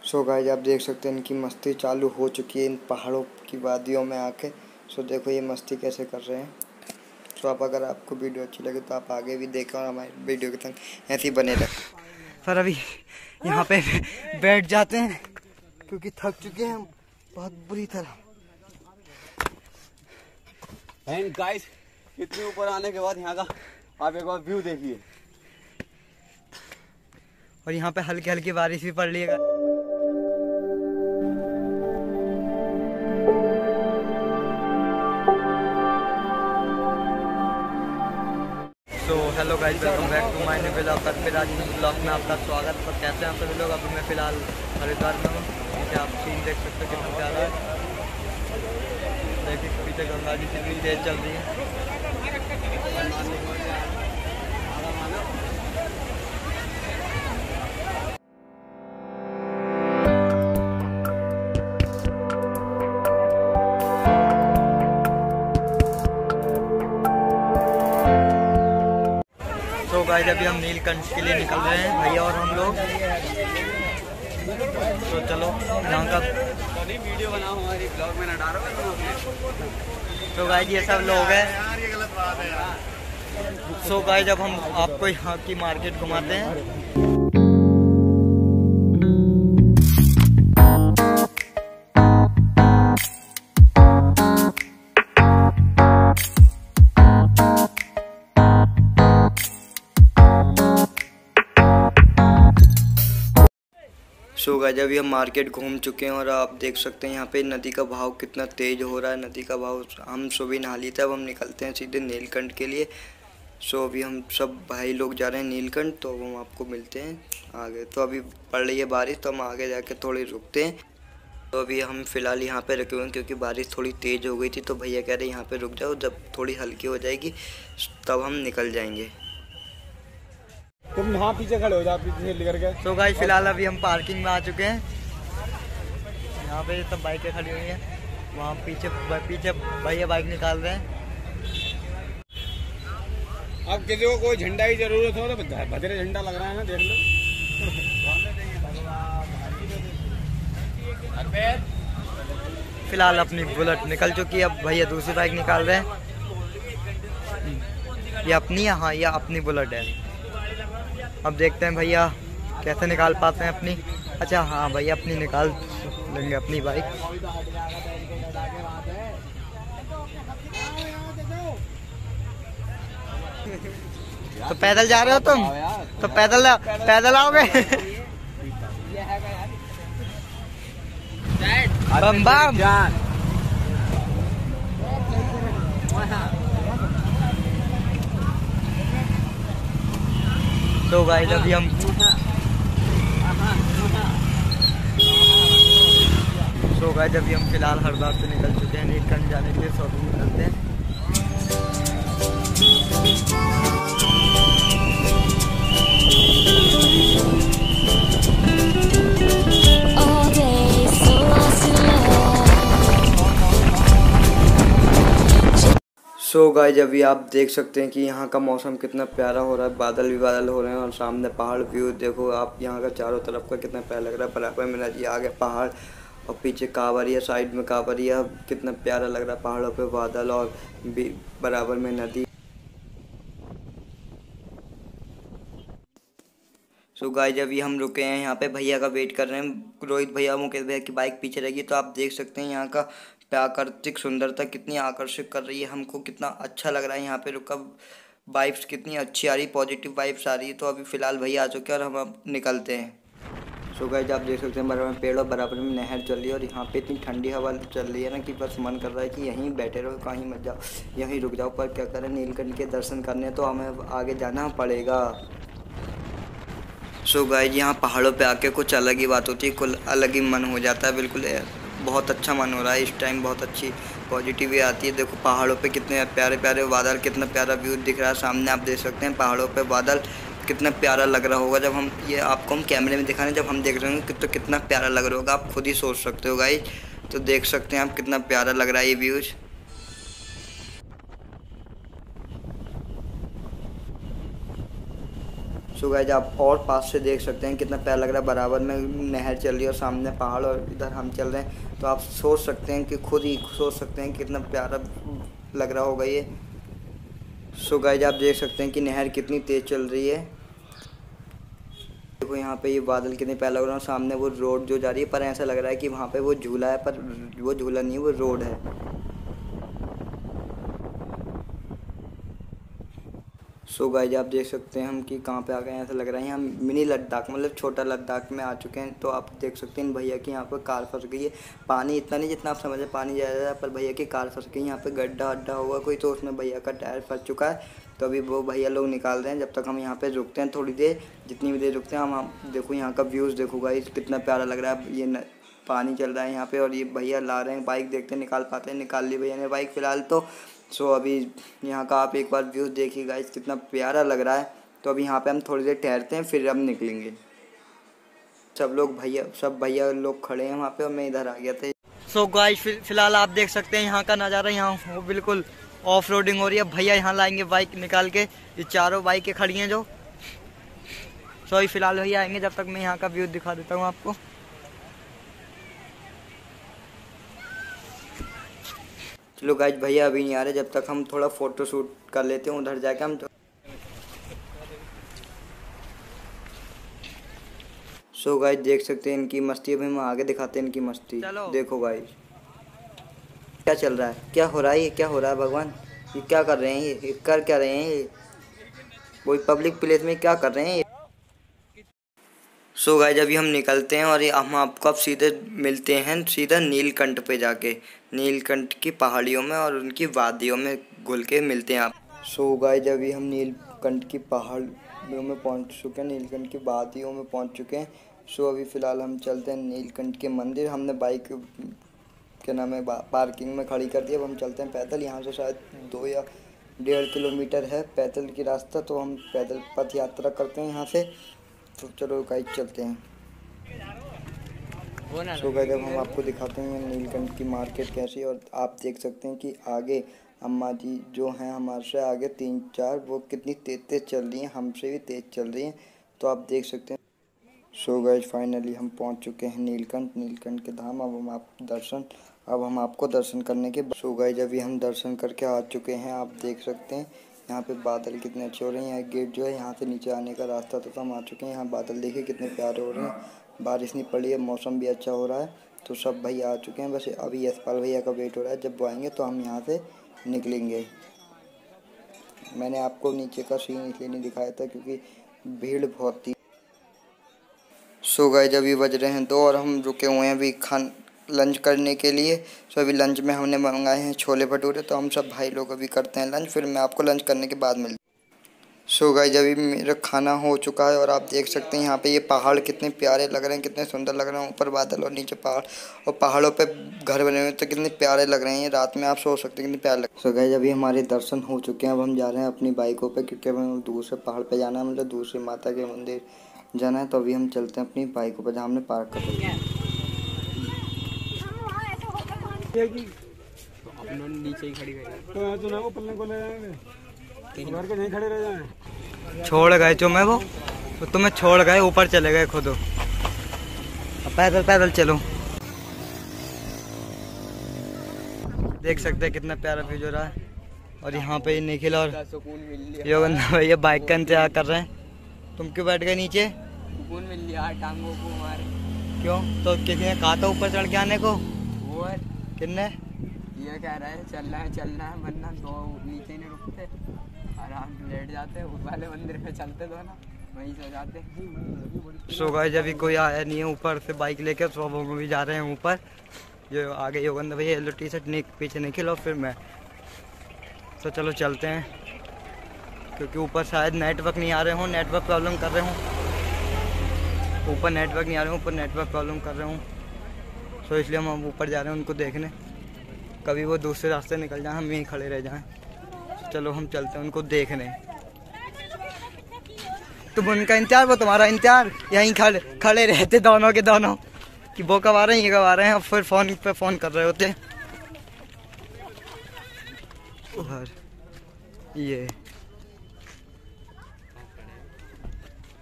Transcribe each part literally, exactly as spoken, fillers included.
So guys आप देख सकते हैं इनकी मस्ती चालू हो चुकी है इन पहाड़ों की वादियों में आके। सो देखो ये मस्ती कैसे कर रहे हैं। सो आप अगर आपको वीडियो अच्छी लगे तो आप आगे भी देखें और हमारे वीडियो के संग ऐसे ही बने रहें। पर अभी यहाँ पे बैठ जाते हैं क्योंकि थक चुके हैं हम बहुत बुरी तरह। एंड गाइस इतने ऊपर आने के बाद यहाँ का आप एक बार व्यू देखिए। और यहाँ पे हल्की हल्की बारिश भी पड़ रही है। तो hello guys, welcome back to my new blog. फिर आज ब्लॉग में आपका स्वागत। पर कैसे हैं आप सभी लोग? अभी मैं फिलहाल हरिद्वार में हूँ। पीछे आप सीन देख सकते हो कितना प्यारा है। देखिए पीछे गंगा जी कितनी तेज चल रही है। तो गाइस अभी हम नीलकंठ के लिए निकल रहे हैं भैया और हम लोग। तो चलो यहाँ का वीडियो बनाओ, हमारी ब्लॉग में ना डालो। तो गाइस ये सब लोग हैं। सो गाइस अब हम आपको यहाँ की मार्केट घुमाते हैं। सो गाइस अभी हम मार्केट घूम चुके हैं और आप देख सकते हैं यहाँ पे नदी का बहाव कितना तेज हो रहा है। नदी का बहाव हम सुबह नहा लिए थे, अब हम निकलते हैं सीधे नीलकंठ के लिए। सो अभी हम सब भाई लोग जा रहे हैं नीलकंठ, तो हम आपको मिलते हैं आगे। तो अभी पड़ रही है बारिश, तो हम आगे जाके थोड़ी रुकते हैं। तो अभी हम फ़िलहाल यहाँ पे रुके हुए हैं क्योंकि बारिश थोड़ी तेज़ हो गई थी। तो भैया कह रहे हैं यहाँ पर रुक जाओ, जब थोड़ी हल्की हो जाएगी तब हम निकल जाएंगे। तुम वहाँ पीछे खड़े हो जाओ, पीछे लेकर के। तो गाइस फिलहाल अभी हम पार्किंग में आ चुके हैं। यहाँ पे सब बाइकें खड़ी हुई हैं। वहाँ पीछे पीछे भैया बाइक निकाल रहे हैं। अब किसी को कोई झंडा की जरूरत हो तो भद्रे झंडा लग रहा है ना, देख लो। फिलहाल अपनी बुलेट निकल चुकी है, अब भैया दूसरी बाइक निकाल रहे हैं। ये अपनी है, हाँ ये अपनी बुलेट है। अब देखते हैं भैया कैसे निकाल पाते हैं अपनी। अच्छा हाँ भैया अपनी निकाल लेंगे अपनी बाइक। तो पैदल जा रहे हो तुम? तो पैदल पैदल आओगे? बम बम। तो गाइस अभी हम सो गाइस अभी हम फिलहाल हरिद्वार से निकल चुके हैं नीलकंठ जाने के लिए। सो अभी निकलते हैं। सो गाइस अभी आप देख सकते हैं कि यहाँ का मौसम कितना प्यारा हो रहा है। बादल भी बादल हो रहे हैं और सामने पहाड़ व्यू देखो आप। यहाँ का चारों तरफ का कितना प्यारा लग रहा है। बराबर में नदी, आगे पहाड़ और पीछे कांवरिया, साइड में कांवरिया। कितना प्यारा लग रहा है, पहाड़ों पे बादल और बराबर में नदी। सो गाइस अभी हम रुके हैं यहाँ पे, भैया का वेट कर रहे हैं। रोहित भैया, मुकेश भैया की बाइक पीछे रहेगी। तो आप देख सकते हैं यहाँ का प्राकृतिक सुंदरता कितनी आकर्षित कर रही है हमको। कितना अच्छा लग रहा है यहाँ पे रुका। वाइब्स कितनी अच्छी आ रही, पॉजिटिव वाइब्स आ रही है। तो अभी फ़िलहाल भैया आ चुके हैं और हम अब निकलते हैं। सो गाइस आप देख सकते हैं बराबर में पेड़ और बराबर में नहर चल रही है। और यहाँ पे इतनी ठंडी हवा चल रही है ना कि बस मन कर रहा है कि यहीं बैठे रहो, कहीं मत जाओ, यहीं रुक जाओ। पर क्या करें, नीलकंठ के दर्शन करने तो हमें आगे जाना पड़ेगा। सो गाइस यहाँ पहाड़ों पे आके कुछ अलग ही बात होती है, कुछ अलग ही मन हो जाता है। बिल्कुल बहुत अच्छा मन हो रहा है इस टाइम, बहुत अच्छी पॉजिटिविटी आती है। देखो पहाड़ों पे कितने प्यारे प्यारे बादल, कितना प्यारा व्यू दिख रहा है सामने। आप देख सकते हैं पहाड़ों पे बादल कितना प्यारा लग रहा होगा। जब हम ये आपको हम कैमरे में दिखाने, जब हम देख रहे होंगे तो कितना प्यारा लग रहा होगा। आप खुद ही सोच सकते हो गाइस। तो देख सकते हैं आप कितना प्यारा लग रहा है ये व्यूज़। सो गाइस आप और पास से देख सकते हैं कितना प्यारा लग रहा है। बराबर में नहर चल रही है और सामने पहाड़ और इधर हम चल रहे हैं। तो आप सोच सकते हैं कि खुद ही सोच सकते हैं कितना प्यारा लग रहा होगा ये। सो गाइस आप देख सकते हैं कि नहर कितनी तेज़ चल रही है। देखो यहाँ पे ये बादल कितने प्यारे लग रहे हैं। सामने वो रोड जो जा रही है, पर ऐसा लग रहा है कि वहाँ पे वो झूला है, पर वो झूला नहीं है, वो रोड है। सो गाइस आप देख सकते हैं हम कि कहाँ पे आ गए हैं। ऐसा लग रहा है हम मिनी लद्दाख मतलब छोटा लद्दाख में आ चुके हैं। तो आप देख सकते हैं भैया की यहाँ पर कार फंस गई है। पानी इतना नहीं जितना आप समझे, पानी ज़्यादा है, पर भैया की कार फंस गई। यहाँ पे गड्ढा अड्ढा होगा कोई, तो उसमें भैया का टायर फंस चुका है। तो अभी वो भैया लोग निकाल रहे हैं। जब तक हम यहाँ पे रुकते हैं थोड़ी देर, जितनी भी देर रुकते हैं हम, हम देखो यहाँ का व्यूज़ देखो गाइस कितना प्यारा लग रहा है। ये न, पानी चल रहा है यहाँ पे और ये भैया ला रहे हैं बाइक, देखते हैं निकाल पाते हैं। निकाल ली भैया ने बाइक फ़िलहाल तो। सो अभी यहाँ का आप एक बार व्यू देखिए गाइस कितना प्यारा लग रहा है। तो अभी यहाँ पे हम थोड़ी देर ठहरते हैं, फिर हम निकलेंगे। सब लोग भैया सब भैया लोग खड़े हैं वहाँ पे और मैं इधर आ गया था। सो गाइस फिलहाल आप देख सकते हैं यहाँ का नज़ारा। यहाँ वो बिल्कुल ऑफ रोडिंग हो रही है। भैया यहाँ लाएंगे बाइक निकाल के। ये चारों बाइकें खड़ी हैं जो। सो अभी फिलहाल भैया आएंगे, जब तक मैं यहाँ का व्यू दिखा देता हूँ आपको। चलो गाइस भैया अभी नहीं आ रहे, जब तक हम थोड़ा फोटो शूट कर लेते हैं उधर जाके हम। सो गाइस देख सकते हैं इनकी मस्ती। अभी हम आगे दिखाते हैं इनकी मस्ती। देखो गाइस क्या चल रहा है, क्या हो रहा है, ये क्या हो रहा है भगवान, ये क्या कर रहे हैं, ये, ये कर क्या रहे हैं, ये वही पब्लिक प्लेस में क्या कर रहे हैं। सो गाइस अभी हम निकलते हैं और ये हम आपको अब सीधे मिलते हैं सीधा नीलकंठ पे जाके। नीलकंठ की पहाड़ियों में और उनकी वादियों में घुल के मिलते हैं आप। सो गाइस अभी हम नीलकंठ की पहाड़ियों में पहुंच चुके हैं, नीलकंठ की वादियों में पहुंच चुके हैं। सो अभी फ़िलहाल हम चलते हैं नीलकंठ के मंदिर। हमने बाइक के नाम है पार्किंग में खड़ी कर दी। अब हम चलते हैं पैदल। यहाँ से शायद दो या डेढ़ किलोमीटर है पैदल की रास्ता। तो हम पैदल पथ यात्रा करते हैं यहाँ से। तो चलो गाइस चलते हैं। सो गाइस अब हम आपको दिखाते हैं नीलकंठ की मार्केट कैसी। और आप देख सकते हैं कि आगे अम्मा जी जो हैं हमारे से आगे तीन चार, वो कितनी तेज तेज चल रही हैं, हमसे भी तेज चल रही हैं। तो आप देख सकते हैं। सो गाइस फाइनली हम पहुंच चुके हैं नीलकंठ नीलकंठ के धाम। अब हम आप दर्शन अब हम आपको दर्शन करने के। सो गाइस अभी हम दर्शन करके आ चुके हैं। आप देख सकते हैं यहाँ पे बादल कितने अच्छे हो रहे हैं। यहाँ गेट जो है, यहाँ से नीचे आने का रास्ता तो हम आ चुके हैं। यहाँ बादल देखिए कितने प्यारे हो रहे हैं। बारिश नहीं पड़ी है, मौसम भी अच्छा हो रहा है। तो सब भैया आ चुके हैं। बस अभी यशपाल भैया का वेट हो रहा है। जब वो आएंगे तो हम यहाँ से निकलेंगे। मैंने आपको नीचे का सीन इसलिए नहीं दिखाया था क्योंकि भीड़ बहुत थी। सो गाइस अभी बज रहे हैं दो और हम रुके हुए हैं अभी खान लंच करने के लिए। सो अभी लंच में हमने मंगाए हैं छोले भटूरे। तो हम सब भाई लोग अभी करते हैं लंच, फिर मैं आपको लंच करने के बाद मिलता हूं। सो गाइस अभी मेरा खाना हो चुका है और आप देख सकते हैं यहाँ पे ये पहाड़ कितने प्यारे लग रहे हैं, कितने सुंदर लग रहे हैं। ऊपर बादल और नीचे पहाड़, और पहाड़ों पे घर बने हुए तो कितने प्यारे लग रहे हैं। रात में आप सोच सकते हैं कितने प्यारे लग। सो गाइस अभी हमारे दर्शन हो चुके हैं। अब हम जा रहे हैं अपनी बाइकों पर, क्योंकि हमें दूर से पहाड़ पर जाना है, मतलब दूर से माता के मंदिर जाना है। तो अभी हम चलते हैं अपनी बाइकों पर जहाँ हमने पार्क कर दिया है। नीचे ही खड़ी तो ना वो पल्ले को ले जाएंगे, घर के नहीं खड़े रह जाएं। छोड़ गए जो मैं वो तो तुम्हें छोड़ गए, ऊपर चले गए खुद। पैदल पैदल चलो। देख सकते हैं कितना प्यारा व्यू हो रहा है। और यहाँ पे निखिल और योगेंद्र भैया बाइक का इंतजार कर रहे हैं। तुम क्यों बैठ गए नीचे? सुकून मिल लिया टांगों को हमारे। क्यों? तो किसी ने कहा था ऊपर चढ़ के आने को? वो किसने? ये कह रहा है चलना है चलना है, वरना दो नीचे नहीं रुकते, आराम से लेट जाते, ऊपर वाले मंदिर पे चलते दो ना, वहीं से जाते। सो गाइस अभी कोई आया नहीं है ऊपर से बाइक लेकर। तो वो भी जा रहे हैं ऊपर। जो आगे योगेंद्र भैया येलो टी शर्ट, पीछे निखिल और फिर मैं। तो चलो चलते हैं, क्योंकि ऊपर शायद नेटवर्क नहीं आ रहे हों, नेटवर्क प्रॉब्लम कर रहे हों। ऊपर नेटवर्क नहीं आ रहे हूँ, ऊपर नेटवर्क प्रॉब्लम कर रहे हूँ। सो इसलिए हम ऊपर जा रहे हैं उनको देखने। कभी वो दूसरे रास्ते निकल जाएं, हम यहीं खड़े रह जाएं। चलो हम चलते हैं उनको देखने। तुम उनका इंतजार, वो तुम्हारा इंतजार। यहीं खड़े खड़े रहते दोनों के दोनों कि वो कब आ रहे हैं, ये कब आ रहे हैं। अब फिर फ़ोन पे फ़ोन कर रहे होते। और ये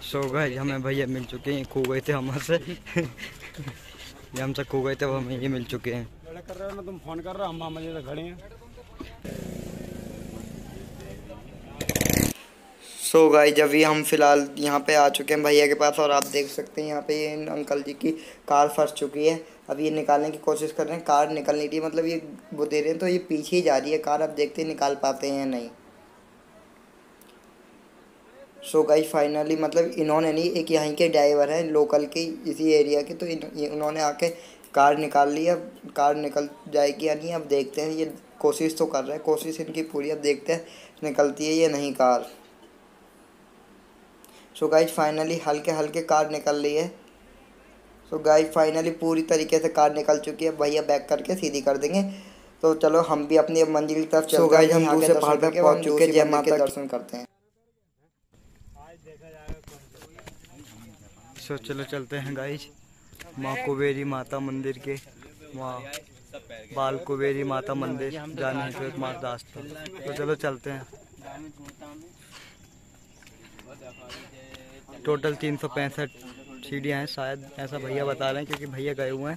सो गए हमें भैया मिल चुके हैं, खो गए थे हमसे ये हमसे खो गए थे, वो हमें ये मिल चुके हैं। कर रहे हो ना तुम, फोन कर रहे हो, हम मजे से खड़े हैं। सो गाइस जब भी हम फिलहाल यहाँ पे आ चुके हैं भैया के पास, और आप देख सकते हैं यहाँ पे ये अंकल जी की कार फंस चुकी है। अब ये निकालने की कोशिश कर रहे हैं, कार निकल नहीं रही, मतलब ये वो दे रहे हैं तो ये पीछे ही जा रही है कार। अब देखते हैं निकाल पाते हैं या नहीं। सो गाइस फाइनली मतलब इन्होंने नहीं, एक यहाँ के ड्राइवर है लोकल के इसी एरिया के, तो इन्होंने आके कार निकाल ली। अब कार निकल जाएगी या नहीं अब देखते हैं। ये कोशिश तो कर रहे हैं, कोशिश इनकी पूरी, अब देखते हैं निकलती है या नहीं कार। सो गाइस फाइनली हल्के हल्के कार निकल रही है। सो गाइस फाइनली पूरी तरीके से कार निकल चुकी है। भैया बैक करके सीधी कर देंगे। तो चलो हम भी अपनी मंजिल की तरफ चलते हैं। हम दूसरे पहाड़ पे पहुंच चुके हैं, जय माता के दर्शन करते हैं। सो चलो चलते हैं गाइस माँ कुबेरी माता मंदिर के, माँ बाल कुबेरी माता मंदिर जाने से एकमात्र रास्ता। तो चलो चलते हैं। टोटल तीन सौ पैंसठ सीढ़ियाँ हैं शायद, ऐसा भैया बता रहे हैं क्योंकि भैया गए हुए हैं।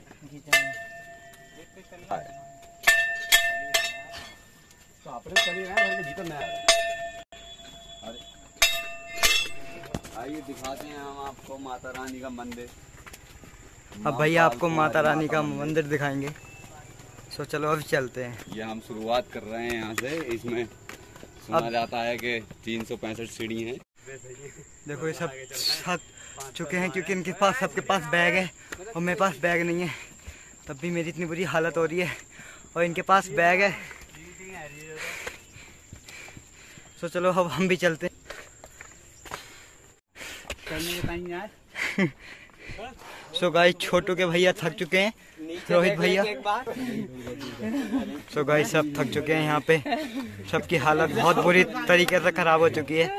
आइए दिखाते हैं हम आपको माता रानी का मंदिर। अब भैया आपको माता रानी का मंदिर दिखाएंगे। सो चलो अब चलते हैं। ये हम शुरुआत कर रहे हैं यहाँ से। इसमें सुना जाता है कि तीन सौ पैंसठ सीढ़ी हैं। देखो ये सब थक चुके हैं क्योंकि इनके पास सबके पास बैग है और मेरे पास बैग नहीं है, तब भी मेरी इतनी बुरी हालत हो रही है और इनके पास बैग है। सो चलो अब हम भी चलते हैं। सो गाइस छोटू के भैया थक चुके हैं, रोहित भैया। सो गाइस सब थक चुके हैं, यहाँ पे सबकी हालत बहुत बुरी तरीके से खराब हो चुकी है।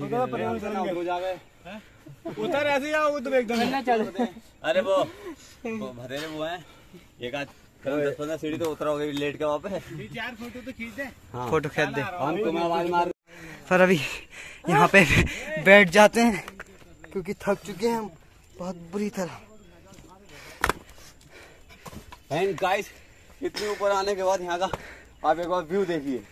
उतर ऐसे या वो तो एकदम चल। अरे वो वो भरे वो हैं, एक आध दस पंद्रह सीढ़ी तो उतरा होगा लेट के वापस। चार फोटो तो खींच दे। हाँ। फोटो खींच दे। हम तुम्हें आवाज मार। सर अभी यहाँ पे बैठ जाते हैं क्योंकि थक चुके हैं हम बहुत बुरी तरह। एंड गाइस इतने ऊपर आने के बाद यहाँ का आप एक बार व्यू देखिए।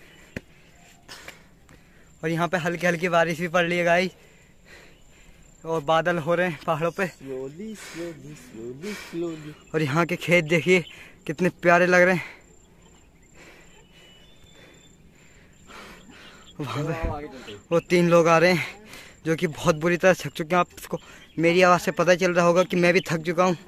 और यहाँ पे हल्की हल्की बारिश भी पड़ रही है गाइस, और बादल हो रहे हैं पहाड़ों पे। Slowly slowly slowly slowly. और यहाँ के खेत देखिए कितने प्यारे लग रहे हैं। वहाँ पे वो तीन लोग आ रहे हैं जो कि बहुत बुरी तरह थक चुके हैं। आपको मेरी आवाज़ से पता चल रहा होगा कि मैं भी थक चुका हूँ।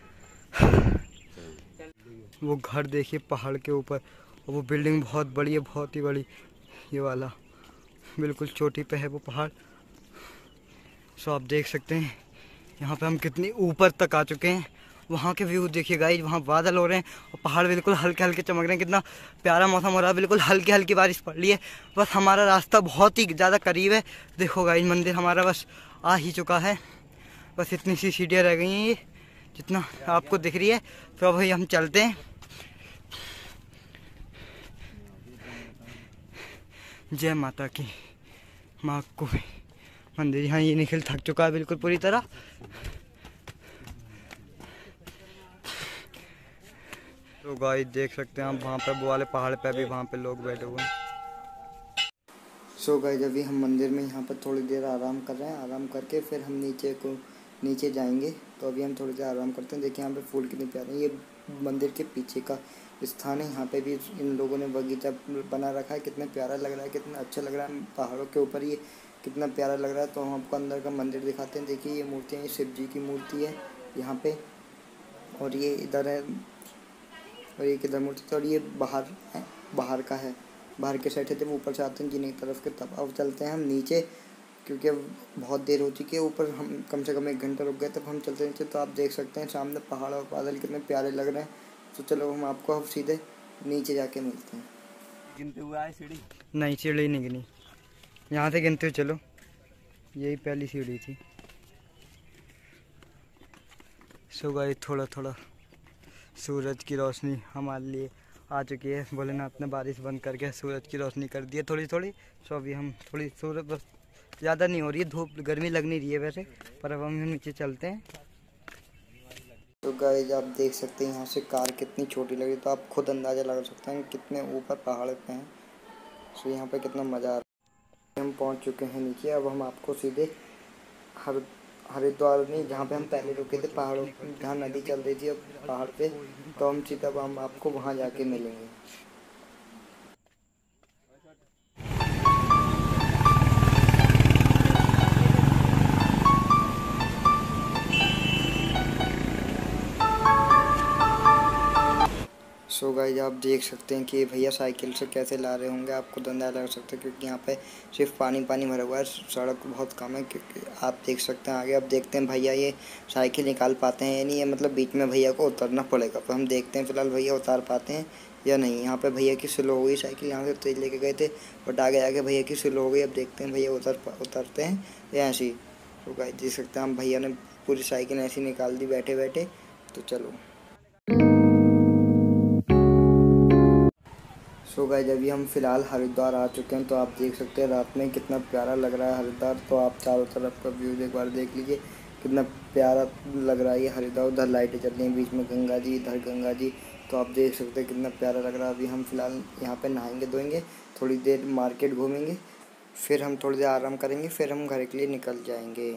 वो घर देखिए पहाड़ के ऊपर, और वो बिल्डिंग बहुत बड़ी है, बहुत ही बड़ी। ये वाला बिल्कुल चोटी पे है वो पहाड़। सो आप देख सकते हैं यहाँ पे हम कितनी ऊपर तक आ चुके हैं। वहाँ के व्यू देखिए गाइस, वहाँ बादल हो रहे हैं और पहाड़ बिल्कुल हल्के हल्के चमक रहे हैं। कितना प्यारा मौसम हो रहा है, बिल्कुल हल्की हल्की बारिश पड़ रही है। बस हमारा रास्ता बहुत ही ज़्यादा करीब है। देखो गाइस मंदिर हमारा बस आ ही चुका है, बस इतनी सी सीढ़ियाँ रह गई हैं ये जितना आपको दिख रही है। तो अब भाई हम चलते हैं। जय माता की माँ को मंदिर। यहाँ ये निखिल थक चुका है बिल्कुल पूरी तरह। तो गाइस देख सकते हैं आप वहाँ पे वो वाले पहाड़ पे भी वहाँ पे लोग बैठे हुए हैं। सो गाइस अभी हम मंदिर में यहाँ पर थोड़ी देर आराम कर रहे हैं। आराम करके फिर हम नीचे को नीचे जाएंगे। तो अभी हम थोड़ी देर आराम करते हैं। देखिए यहाँ पे फूल कितने प्यारे हैं। ये मंदिर के पीछे का स्थान है। यहाँ पे भी इन लोगों ने बगीचा बना रखा है। कितना प्यारा लग रहा है, कितना अच्छा लग रहा है। पहाड़ों के ऊपर ये कितना प्यारा लग रहा है। तो हम आपको अंदर का मंदिर दिखाते हैं। देखिए ये मूर्तियाँ, ये शिव जी की मूर्ति है यहाँ पे, और ये इधर है, और ये किधर मूर्ति, और ये बाहर है, बाहर का है। बाहर के साइड है। जब ऊपर से आते हैं जिन्हीं तरफ के, तब अब चलते हैं हम नीचे क्योंकि अब बहुत देर हो चुकी है। ऊपर हम कम से कम एक घंटा रुक गए, तब हम चलते नीचे। तो आप देख सकते हैं सामने पहाड़ और बादल कितने प्यारे लग रहे हैं। तो चलो हम आपको अब सीधे नीचे जाके मिलते हैं। गिनते हुए आए सीढ़ी? नहीं सीढ़ी नहीं गिनी, यहाँ से गिनते हुए चलो। यही पहली सीढ़ी थी। सो गाइस थोड़ा थोड़ा सूरज की रोशनी हमारे लिए आ चुकी है। भोलेनाथ ने बारिश बंद करके सूरज की रोशनी कर दी है थोड़ी थोड़ी। सो अभी हम थोड़ी सूरज बस ज़्यादा नहीं हो रही है, धूप गर्मी लग नहीं रही है वैसे, पर अब हम नीचे चलते हैं। तो गाइस आप देख सकते हैं यहाँ से कार कितनी छोटी लगी, तो आप खुद अंदाज़ा लगा सकते हैं कितने ऊपर पहाड़ पे हैं। तो यहाँ पे कितना मज़ा आ रहा है। हम पहुँच चुके हैं नीचे, अब हम आपको सीधे हर हरिद्वार नहीं, जहाँ पे हम पहले रुके थे पहाड़ों, जहाँ नदी चल रही थी अब पहाड़ पे, तो हम सीधा अब हम आपको वहाँ जाके मिलेंगे। सो गाइस आप देख सकते हैं कि भैया साइकिल से कैसे ला रहे होंगे, आपको अंदाजा लग सकता है क्योंकि यहाँ पे सिर्फ पानी पानी भरा हुआ है, सड़क बहुत कम है। क्योंकि आप देख सकते हैं आगे, अब देखते हैं भैया ये साइकिल निकाल पाते हैं या नहीं, है मतलब बीच में भैया को उतरना पड़ेगा। तो हम देखते हैं फिलहाल भैया उतार पाते हैं या नहीं। यहाँ पे भैया की स्लो हो गई साइकिल, यहाँ से तेज लेके गए थे बट आगे आगे भैया की स्लो हो गई। अब देखते हैं भैया उतर उतरते हैं या ऐसे ही। तो गाइस देख सकते हैं हम भैया ने पूरी साइकिल ऐसी निकाल दी बैठे बैठे। तो चलो सो गाइस अभी हम फ़िलहाल हरिद्वार आ चुके हैं। तो आप देख सकते हैं रात में कितना प्यारा लग रहा है हरिद्वार। तो आप चारों तरफ का व्यू एक बार देख लीजिए, कितना प्यारा लग रहा है ये हरिद्वार। उधर लाइटें चल रही हैं, बीच में गंगा जी, इधर गंगा जी। तो आप देख सकते हैं कितना प्यारा लग रहा है। अभी हम फ़िलहाल यहाँ पे नहाएंगे धोएंगे, थोड़ी देर मार्केट घूमेंगे, फिर हम थोड़ी देर आराम करेंगे, फिर हम घर के लिए निकल जाएंगे।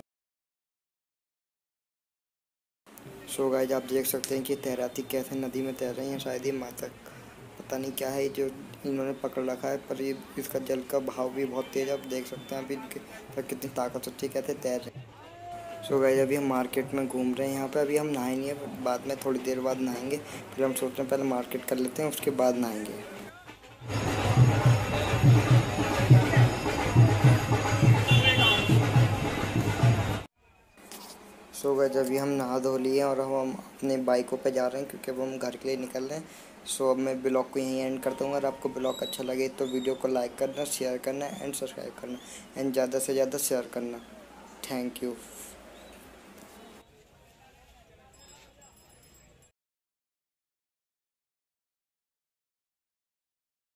सो गाइस आप देख सकते हैं कि तैराती कैसे नदी में तैर रही हैं। शायद ये माता पता नहीं क्या है जो इन्होंने पकड़ रखा है, पर ये इसका जल का बहाव भी बहुत तेज़ है। आप देख सकते हैं अभी इनके कितनी ताकत होती है, कैसे तैर रहे हैं। सो गाइस अभी हम मार्केट में घूम रहे हैं। यहाँ पे अभी हम नहाए नहीं है, बाद में थोड़ी देर बाद नहाएंगे। फिर हम सोच रहे हैं पहले मार्केट कर लेते हैं, उसके बाद नहाएंगे। सो गाइस अभी हम नहा धो लिए और अब हम अपने बाइकों पे जा रहे हैं क्योंकि अब हम घर के लिए निकल रहे हैं। सो अब मैं ब्लॉग को यहीं एंड करता हूँ। अगर आपको ब्लॉग अच्छा लगे तो वीडियो को लाइक करना, शेयर करना एंड सब्सक्राइब करना एंड ज़्यादा से ज़्यादा शेयर करना। Thank you.